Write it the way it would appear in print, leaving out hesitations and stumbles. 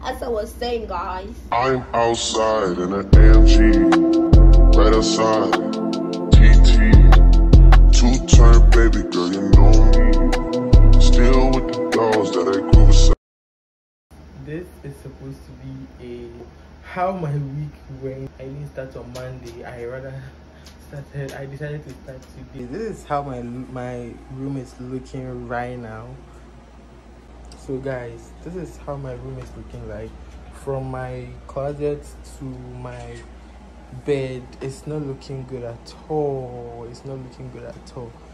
As I was saying, guys, I'm outside in an AMG, right outside, TT, two-turn baby girl, you know me, still with the dolls that I grew beside. This is supposed to be a how my week went. I didn't start on Monday. I decided to start today. This is how my room is looking right now. So guys, this is how my room is looking like. From my closet to my bed, it's not looking good at all. It's not looking good at all.